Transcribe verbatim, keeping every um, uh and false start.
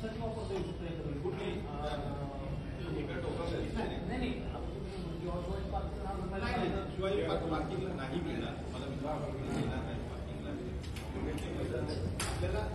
पार्किंगसाठी वापरता येऊ शकतो. कुठली नाही नाही शिवाय पार्किंगला नाही मिळणार मला विश्वास येणार नाही पार्किंगला आपल्याला